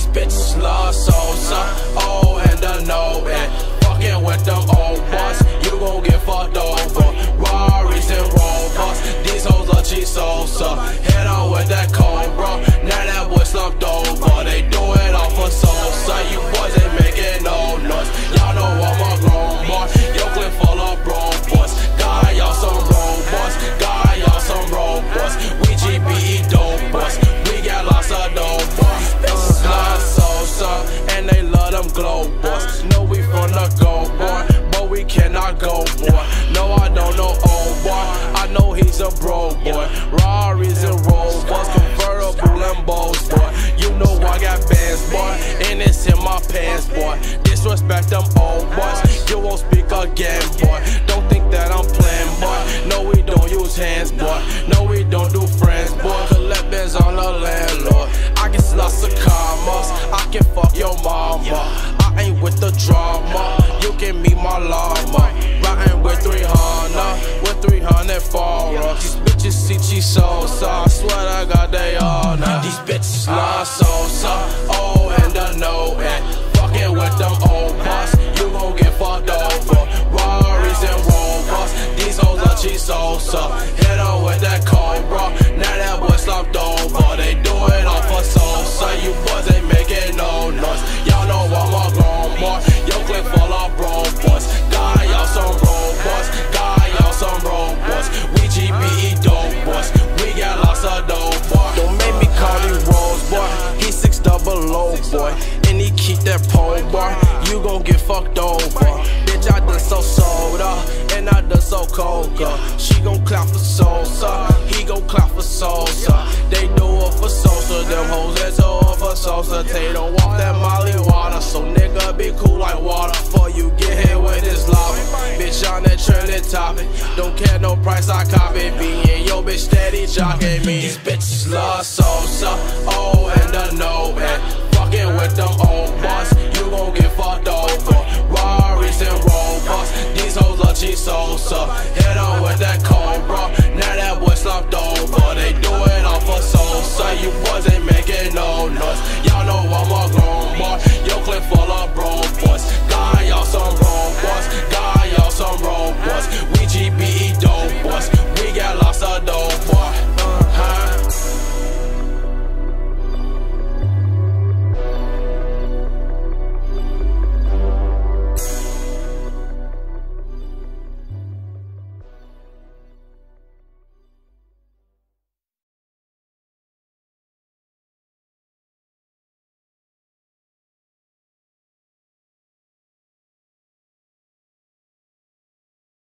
bitches love salsa, oh and the no and fucking with them old boys, you gon' get fucked over. Rarries and Rovers, these hoes love cheese salsa. Head on with that Cobra, now that boy slumped over. They do it all for salsa, you boys ain't making no noise. Y'all know I'm a grown boy, your clip full of bro boys. Got y'all some robots, got y'all some robots. We GBE dope boys, we got lots of dope boys. Bitches love salsa, and they love them glow boys. Know we from the go boy, but we cannot go boy. No, I don't know old boy, I know he's a bro boy. Rarries and Rovers, convertible Lambos boy. You know I got bands boy, and it's in my pants boy. Disrespect them old boys, you won't speak again boy. Don't think that I'm playing boy, no we don't use hands boy. No we don't do friends boy, collect bands on the landlord. I get lots of commas, I can fuck your mama. I ain't with the drama, you can meet my llama. Riding with 300, with 300 foreigns. These bitches see cheese salsa, I swear to God they all know. These bitches love salsa, oh and the no and fucking with them old boys, you gon' get fucked over. Rarries and Rovers, these hoes love cheese salsa. Head on with that Cobra, now that boy slumped over. They do it all for salsa, you boys ain't making no noise. Y'all know I'm a grown boy, your clip full of bro boys. Got y'all some robots, got y'all some robots. We GBE dope boys, we got lots of dope boys. Don't make me call him Rose boy, he 6 double low boy, and he keep that pole bar. You gon' get fucked over. Bitch, I done so soda, and I done so coca. She gon' clap for salsa, he gon' clap for salsa. They do it for salsa, them hoes that do it for salsa. They don't want that Molly water, so nigga be cool like water. Before you get hit with this lava, bitch on that trending topic. Don't care no price, I copy. Being yo bitch steady jocking me. These bitches love salsa, oh and the no and fucking with them old boys, you gon' get fucked over. Rarries and Rovers, these hoes love cheese salsa. Head on with that Cobra, now that boy slumped over. They do it all for salsa, you boys ain't making no noise. Y'all know I'm a grown boy, your clip full of bro boys. Got y'all some robots, got y'all some robots. We GBE dope boys, we got lots